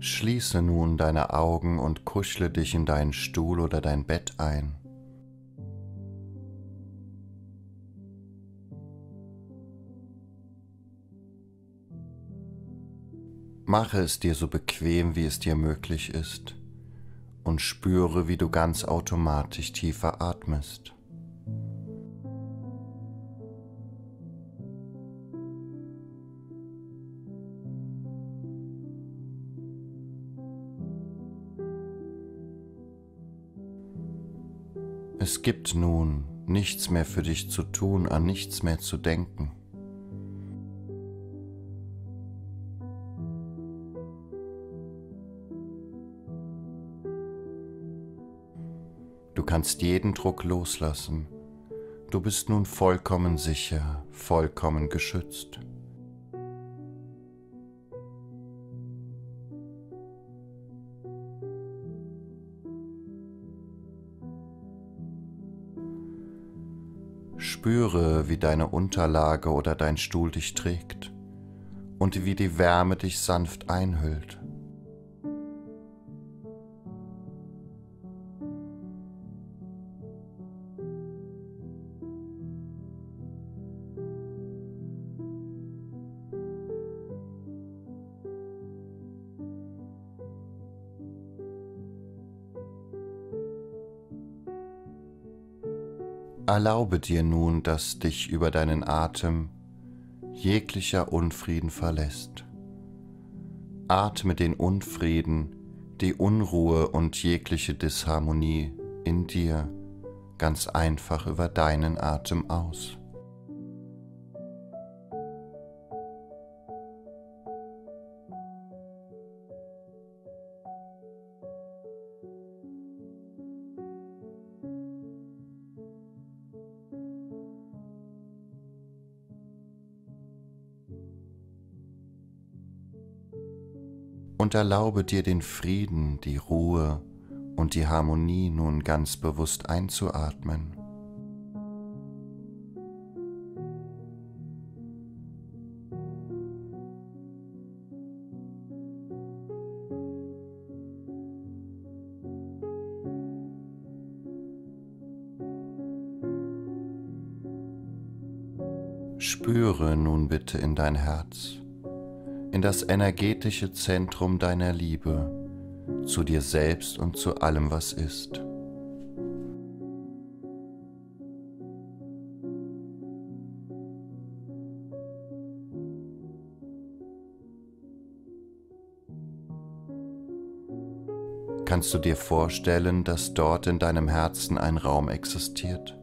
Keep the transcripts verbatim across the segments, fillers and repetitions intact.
Schließe nun deine Augen und kuschle dich in deinen Stuhl oder dein Bett ein. Mache es dir so bequem, wie es dir möglich ist, und spüre, wie du ganz automatisch tiefer atmest. Es gibt nun nichts mehr für dich zu tun, an nichts mehr zu denken. Du kannst jeden Druck loslassen. Du bist nun vollkommen sicher, vollkommen geschützt. Spüre, wie deine Unterlage oder dein Stuhl dich trägt und wie die Wärme dich sanft einhüllt. Erlaube dir nun, dass dich über deinen Atem jeglicher Unfrieden verlässt. Atme den Unfrieden, die Unruhe und jegliche Disharmonie in dir ganz einfach über deinen Atem aus. Und erlaube dir den Frieden, die Ruhe und die Harmonie nun ganz bewusst einzuatmen. Spüre nun bitte in dein Herz, in das energetische Zentrum deiner Liebe, zu dir selbst und zu allem, was ist. Kannst du dir vorstellen, dass dort in deinem Herzen ein Raum existiert?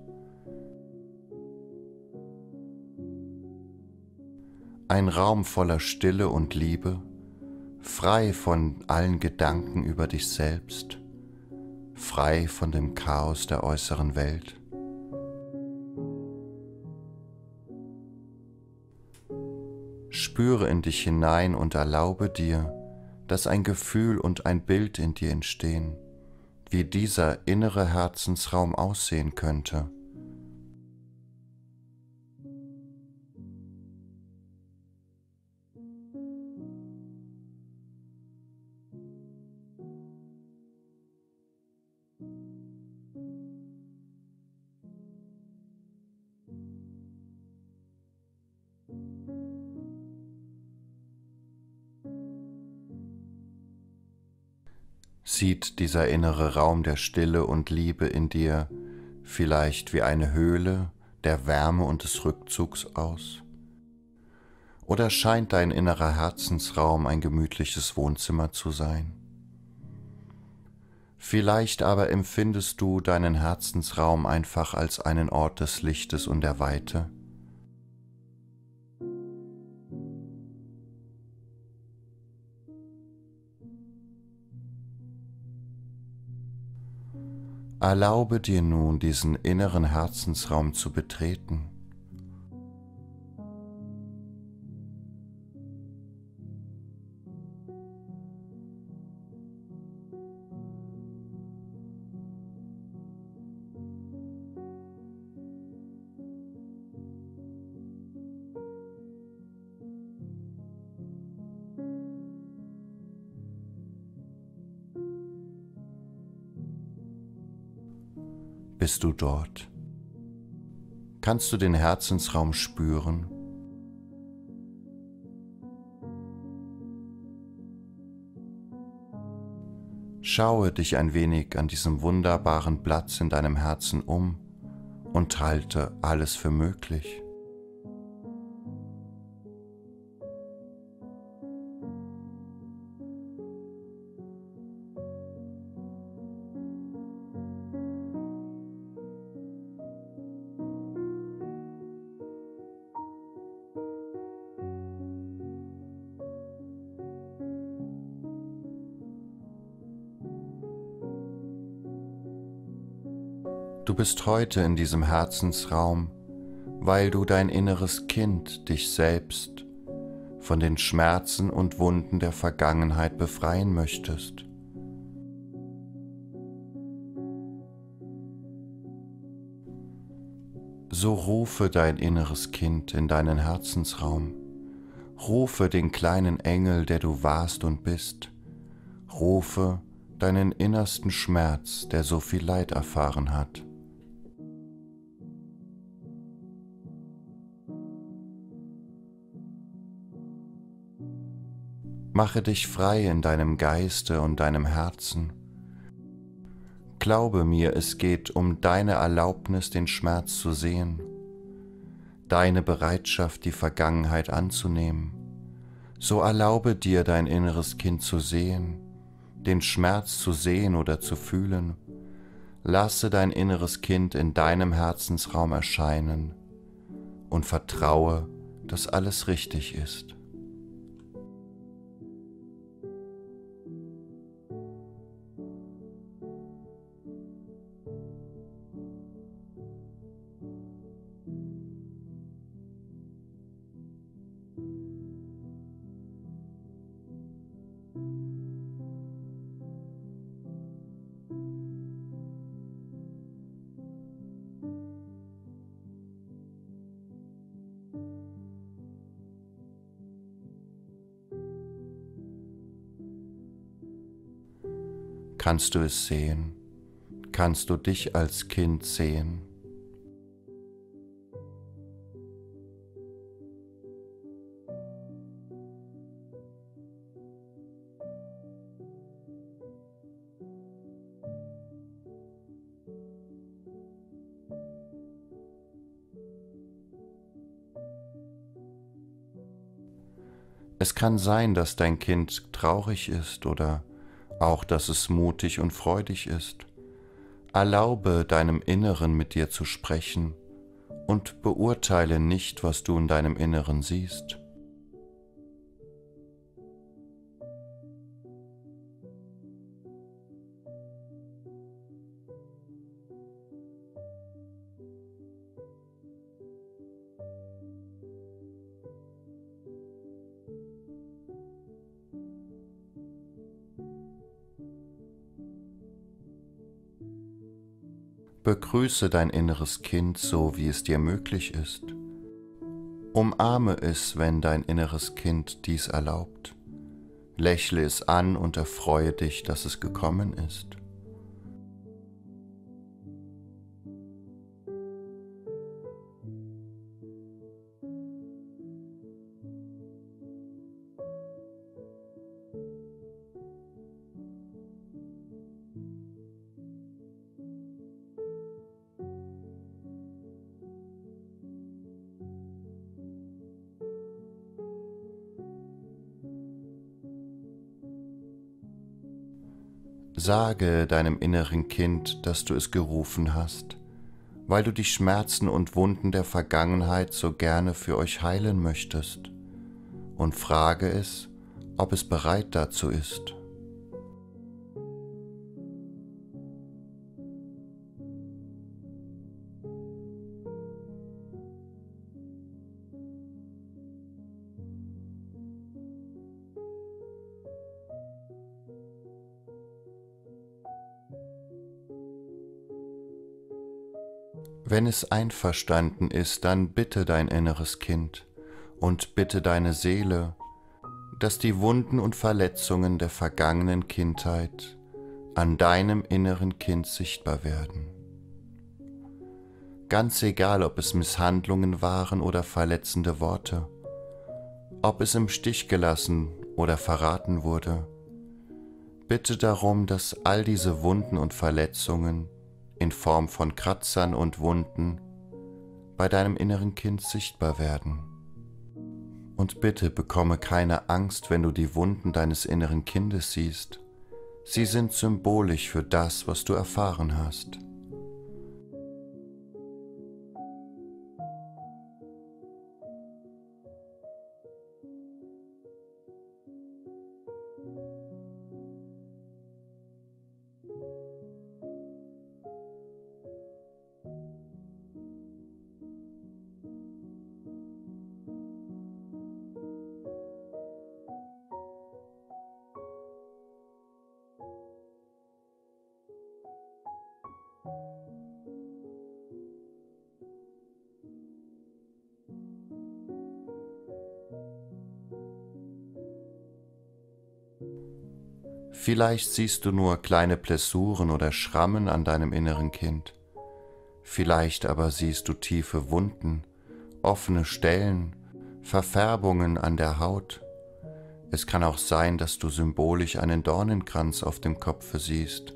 Ein Raum voller Stille und Liebe, frei von allen Gedanken über dich selbst, frei von dem Chaos der äußeren Welt. Spüre in dich hinein und erlaube dir, dass ein Gefühl und ein Bild in dir entstehen, wie dieser innere Herzensraum aussehen könnte. Sieht dieser innere Raum der Stille und Liebe in dir vielleicht wie eine Höhle der Wärme und des Rückzugs aus? Oder scheint dein innerer Herzensraum ein gemütliches Wohnzimmer zu sein? Vielleicht aber empfindest du deinen Herzensraum einfach als einen Ort des Lichtes und der Weite. Erlaube dir nun, diesen inneren Herzensraum zu betreten. bist du dort. Kannst du den Herzensraum spüren? Schaue dich ein wenig an diesem wunderbaren Platz in deinem Herzen um und halte alles für möglich. Du bist heute in diesem Herzensraum, weil du dein inneres Kind, dich selbst, von den Schmerzen und Wunden der Vergangenheit befreien möchtest. So rufe dein inneres Kind in deinen Herzensraum. Rufe den kleinen Engel, der du warst und bist. Rufe deinen innersten Schmerz, der so viel Leid erfahren hat. Mache dich frei in deinem Geiste und deinem Herzen. Glaube mir, es geht um deine Erlaubnis, den Schmerz zu sehen, deine Bereitschaft, die Vergangenheit anzunehmen. So erlaube dir, dein inneres Kind zu sehen, den Schmerz zu sehen oder zu fühlen. Lasse dein inneres Kind in deinem Herzensraum erscheinen und vertraue, dass alles richtig ist. Kannst du es sehen? Kannst du dich als Kind sehen? Es kann sein, dass dein Kind traurig ist oder auch, dass es mutig und freudig ist. Erlaube deinem Inneren mit dir zu sprechen und beurteile nicht, was du in deinem Inneren siehst. Begrüße dein inneres Kind so, wie es dir möglich ist. Umarme es, wenn dein inneres Kind dies erlaubt. Lächle es an und erfreue dich, dass es gekommen ist. Sage deinem inneren Kind, dass du es gerufen hast, weil du die Schmerzen und Wunden der Vergangenheit so gerne für euch heilen möchtest, und frage es, ob es bereit dazu ist. Wenn es einverstanden ist, dann bitte dein inneres Kind und bitte deine Seele, dass die Wunden und Verletzungen der vergangenen Kindheit an deinem inneren Kind sichtbar werden. ganz egal, ob es Misshandlungen waren oder verletzende Worte, ob es im Stich gelassen oder verraten wurde. Bitte darum, dass all diese Wunden und Verletzungen in Form von Kratzern und Wunden bei deinem inneren Kind sichtbar werden. Und bitte bekomme keine Angst, wenn du die Wunden deines inneren Kindes siehst. Sie sind symbolisch für das, was du erfahren hast. Vielleicht siehst du nur kleine Blessuren oder Schrammen an deinem inneren Kind. Vielleicht aber siehst du tiefe Wunden, offene Stellen, Verfärbungen an der Haut. Es kann auch sein, dass du symbolisch einen Dornenkranz auf dem Kopfe siehst.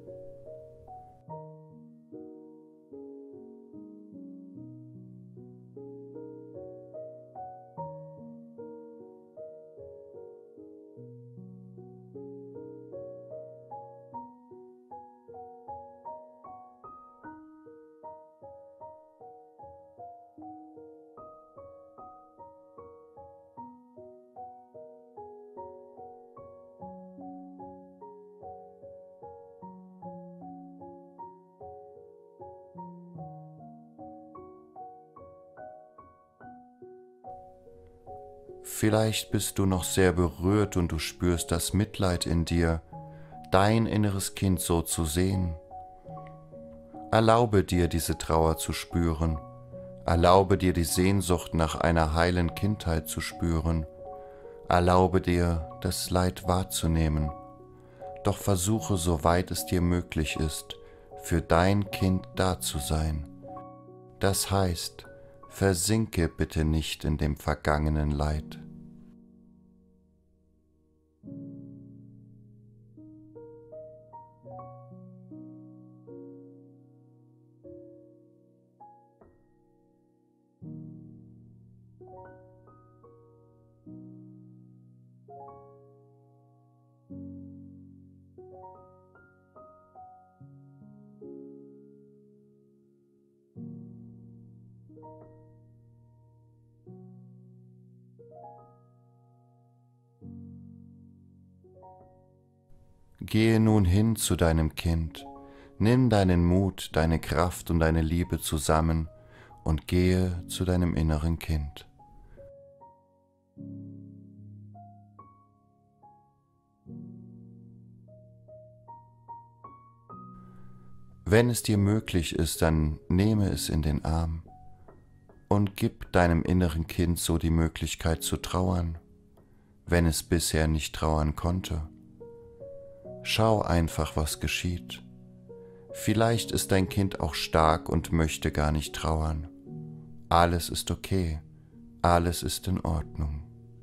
Vielleicht bist du noch sehr berührt und du spürst das Mitleid in dir, dein inneres Kind so zu sehen. Erlaube dir, diese Trauer zu spüren. Erlaube dir, die Sehnsucht nach einer heilen Kindheit zu spüren. Erlaube dir, das Leid wahrzunehmen. Doch versuche, soweit es dir möglich ist, für dein Kind da zu sein. Das heißt, versinke bitte nicht in dem vergangenen Leid. Gehe nun hin zu deinem Kind, nimm deinen Mut, deine Kraft und deine Liebe zusammen und gehe zu deinem inneren Kind. Wenn es dir möglich ist, dann nehme es in den Arm und gib deinem inneren Kind so die Möglichkeit zu trauern, wenn es bisher nicht trauern konnte. Schau einfach, was geschieht. Vielleicht ist dein Kind auch stark und möchte gar nicht trauern. Alles ist okay, alles ist in Ordnung.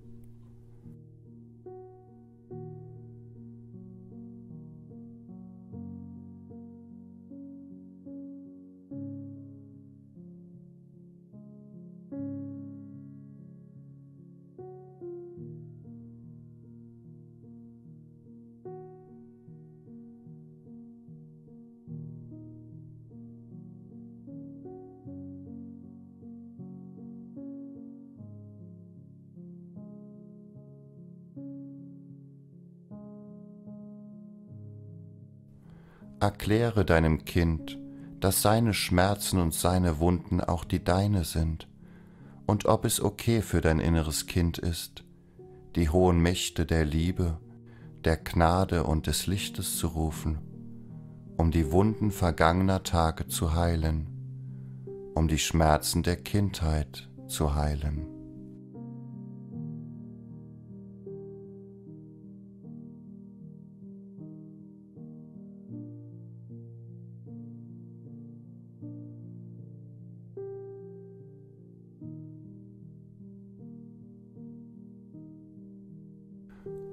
Erkläre deinem Kind, dass seine Schmerzen und seine Wunden auch die deine sind und ob es okay für dein inneres Kind ist, die hohen Mächte der Liebe, der Gnade und des Lichtes zu rufen, um die Wunden vergangener Tage zu heilen, um die Schmerzen der Kindheit zu heilen.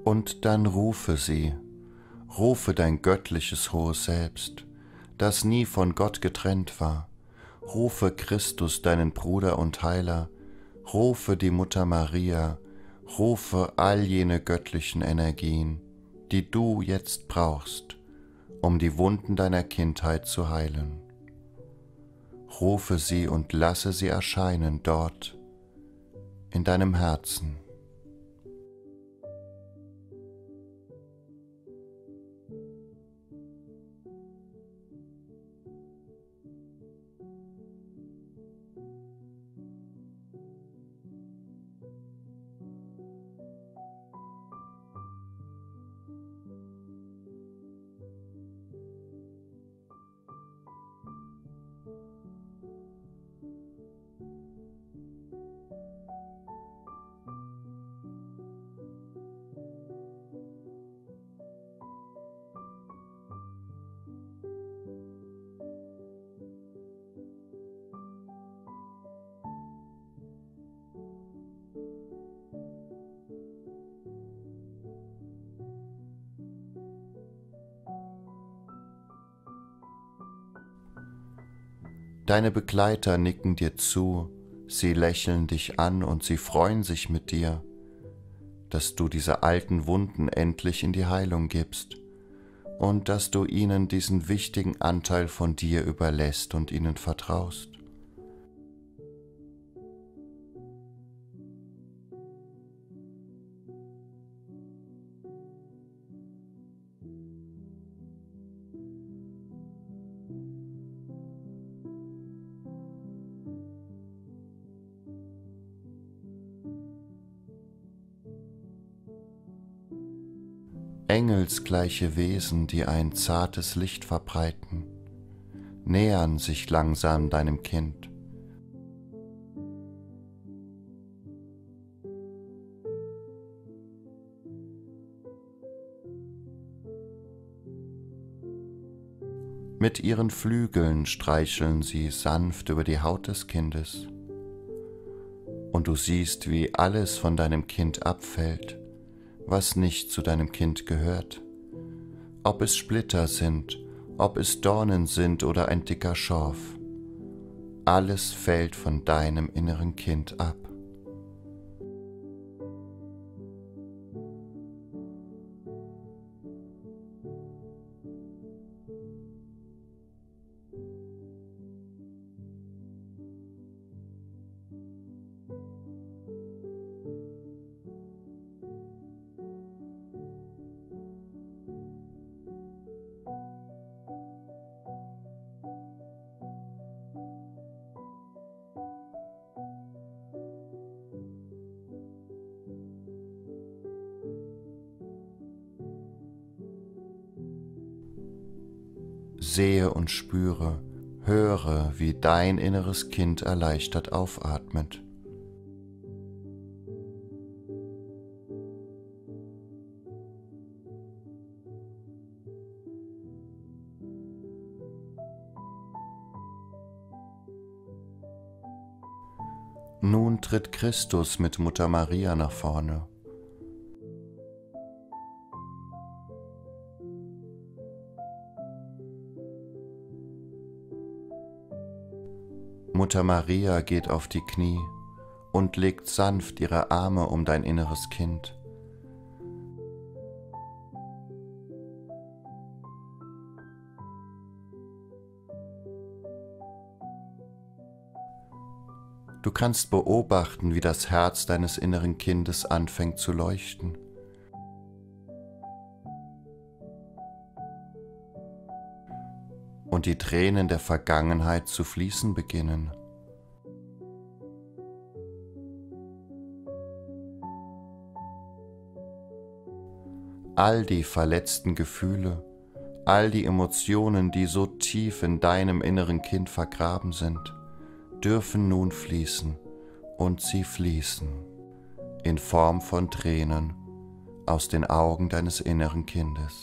Und dann rufe sie, rufe dein göttliches hohes Selbst, das nie von Gott getrennt war. Rufe Christus, deinen Bruder und Heiler, rufe die Mutter Maria, rufe all jene göttlichen Energien, die du jetzt brauchst, um die Wunden deiner Kindheit zu heilen. Rufe sie und lasse sie erscheinen dort in deinem Herzen. Deine Begleiter nicken dir zu, sie lächeln dich an und sie freuen sich mit dir, dass du diese alten Wunden endlich in die Heilung gibst und dass du ihnen diesen wichtigen Anteil von dir überlässt und ihnen vertraust. Engelsgleiche Wesen, die ein zartes Licht verbreiten, nähern sich langsam deinem Kind. Mit ihren Flügeln streicheln sie sanft über die Haut des Kindes, und du siehst, wie alles von deinem Kind abfällt, was nicht zu deinem Kind gehört. Ob es Splitter sind, ob es Dornen sind oder ein dicker Schorf, alles fällt von deinem inneren Kind ab. Sehe und spüre, höre, wie dein inneres Kind erleichtert aufatmet. Nun tritt Christus mit Mutter Maria nach vorne. Mutter Maria geht auf die Knie und legt sanft ihre Arme um dein inneres Kind. Du kannst beobachten, wie das Herz deines inneren Kindes anfängt zu leuchten. Und die Tränen der Vergangenheit zu fließen beginnen. All die verletzten Gefühle, all die Emotionen, die so tief in deinem inneren Kind vergraben sind, dürfen nun fließen, und sie fließen in Form von Tränen aus den Augen deines inneren Kindes.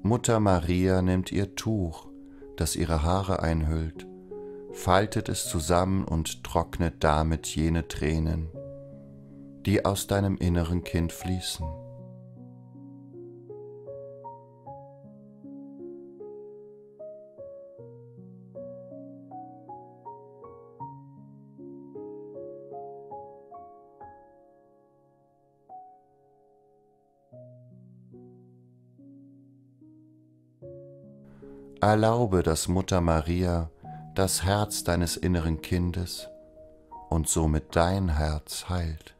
Mutter Maria nimmt ihr Tuch, das ihre Haare einhüllt, faltet es zusammen und trocknet damit jene Tränen, die aus deinem inneren Kind fließen. Erlaube, dass Mutter Maria das Herz deines inneren Kindes und somit dein Herz heilt.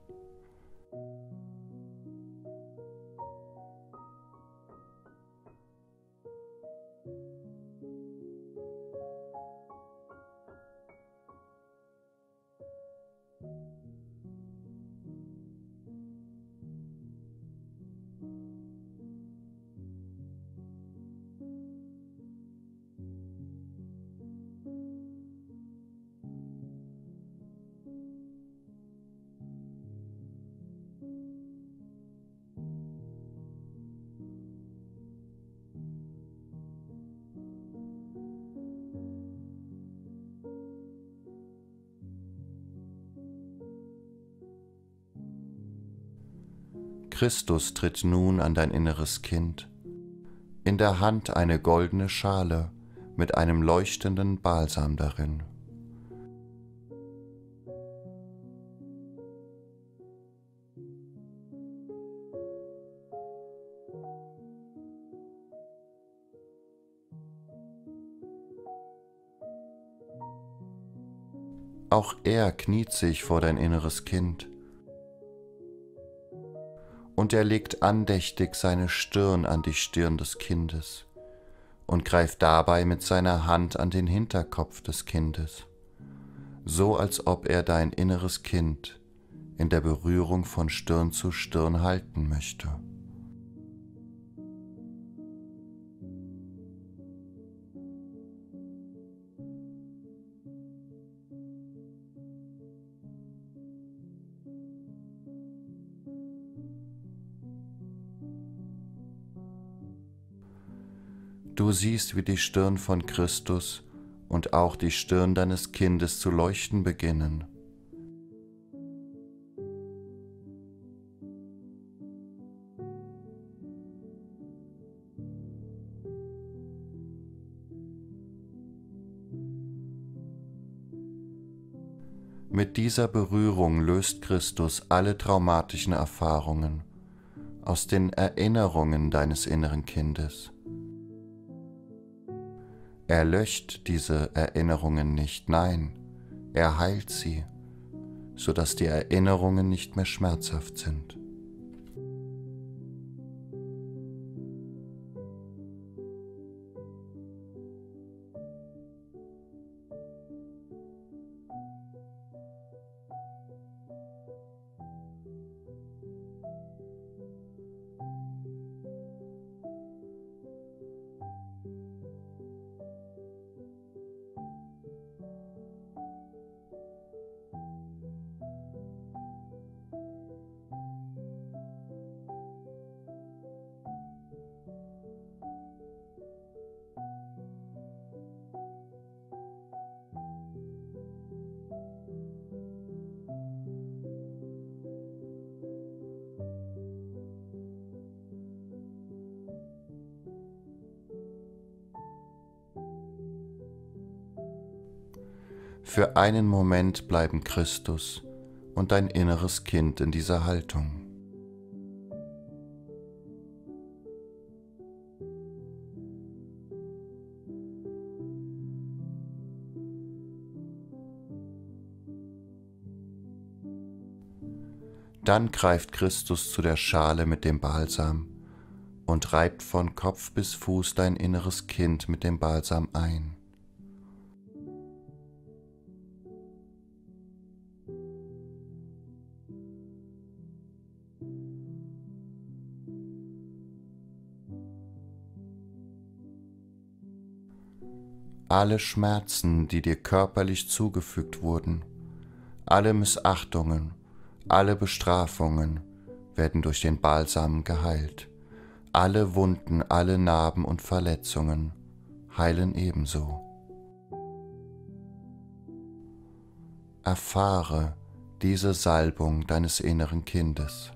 Christus tritt nun an dein inneres Kind, in der Hand eine goldene Schale mit einem leuchtenden Balsam darin. Auch er kniet sich vor dein inneres Kind, und er legt andächtig seine Stirn an die Stirn des Kindes und greift dabei mit seiner Hand an den Hinterkopf des Kindes, so als ob er dein inneres Kind in der Berührung von Stirn zu Stirn halten möchte. Du siehst, wie die Stirn von Christus und auch die Stirn deines Kindes zu leuchten beginnen. Mit dieser Berührung löst Christus alle traumatischen Erfahrungen aus den Erinnerungen deines inneren Kindes. Er löscht diese Erinnerungen nicht, nein, er heilt sie, sodass die Erinnerungen nicht mehr schmerzhaft sind. Für einen Moment bleiben Christus und dein inneres Kind in dieser Haltung. Dann greift Christus zu der Schale mit dem Balsam und reibt von Kopf bis Fuß dein inneres Kind mit dem Balsam ein. Alle Schmerzen, die dir körperlich zugefügt wurden, alle Missachtungen, alle Bestrafungen werden durch den Balsam geheilt. Alle Wunden, alle Narben und Verletzungen heilen ebenso. Erfahre diese Salbung deines inneren Kindes.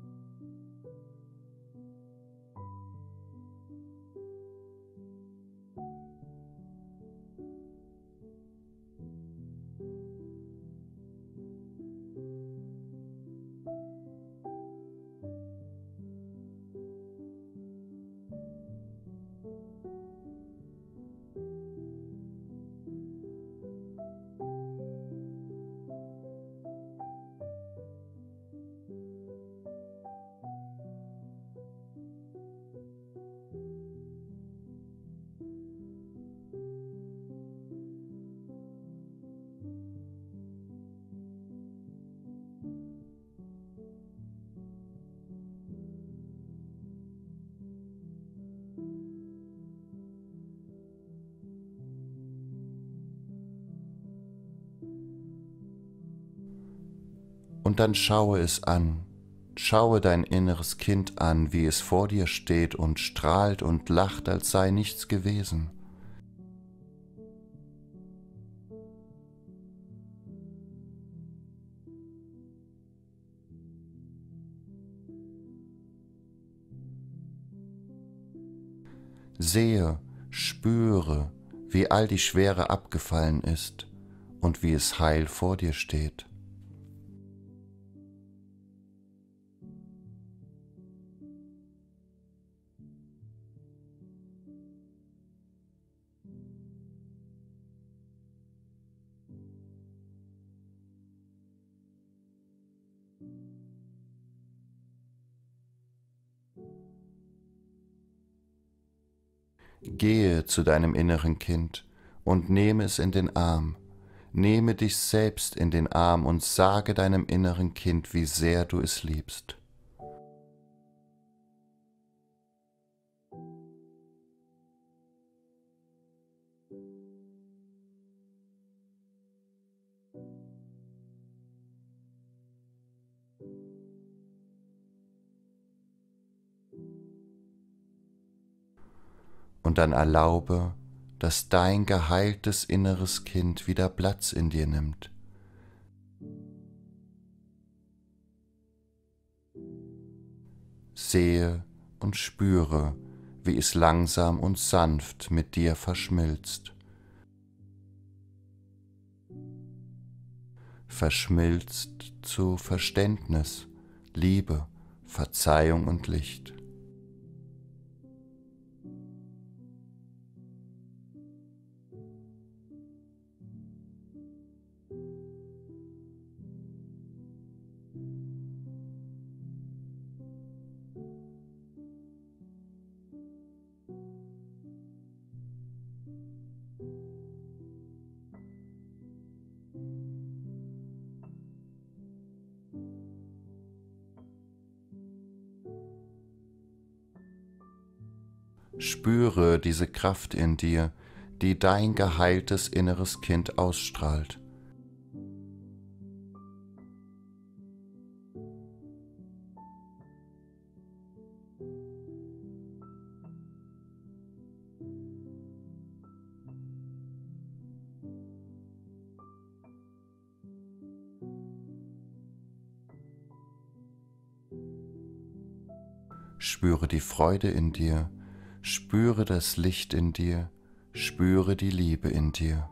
Und dann schaue es an, schaue dein inneres Kind an, wie es vor dir steht und strahlt und lacht, als sei nichts gewesen. Sehe, spüre, wie all die Schwere abgefallen ist und wie es heil vor dir steht. Gehe zu deinem inneren Kind und nehme es in den Arm. Nehme dich selbst in den Arm und sage deinem inneren Kind, wie sehr du es liebst. Und dann erlaube, dass dein geheiltes inneres Kind wieder Platz in dir nimmt. Sehe und spüre, wie es langsam und sanft mit dir verschmilzt. Verschmilzt zu Verständnis, Liebe, Verzeihung und Licht. Spüre diese Kraft in dir, die dein geheiltes inneres Kind ausstrahlt. Spüre die Freude in dir, spüre das Licht in dir, spüre die Liebe in dir.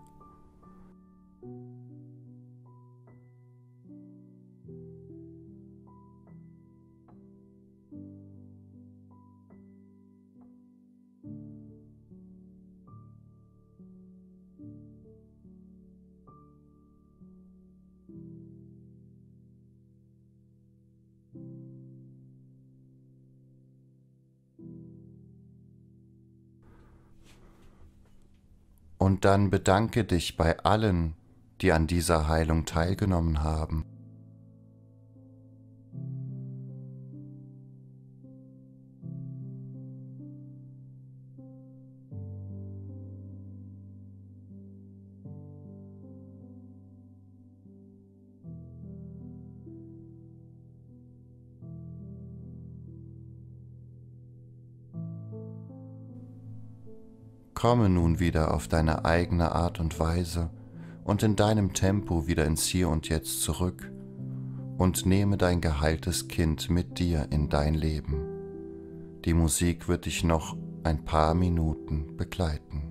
Und dann bedanke dich bei allen, die an dieser Heilung teilgenommen haben. Komme nun wieder auf deine eigene Art und Weise und in deinem Tempo wieder ins Hier und Jetzt zurück und nehme dein geheiltes Kind mit dir in dein Leben. Die Musik wird dich noch ein paar Minuten begleiten.